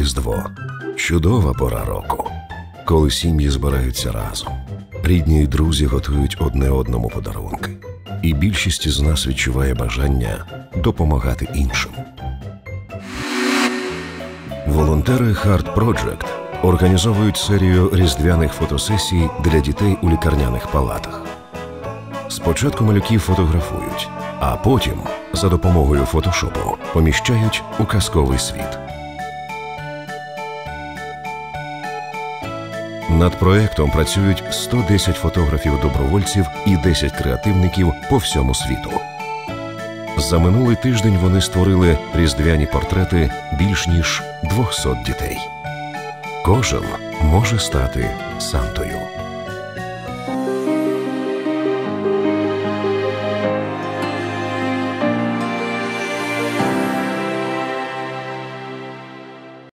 Різдво – чудова пора року, коли сім'ї збираються разом. Рідні й друзі готують одне одному подарунки. І більшість із нас відчуває бажання допомагати іншим. Волонтери Heart Project організовують серію різдвяних фотосесій для дітей у лікарняних палатах. Спочатку малюків фотографують, а потім за допомогою фотошопу поміщають у казковий світ. Над проєктом працюють 110 фотографів-добровольців і 10 креативників по всьому світу. За минулий тиждень вони створили різдвяні портрети більш ніж 200 дітей. Кожен може стати Сантою.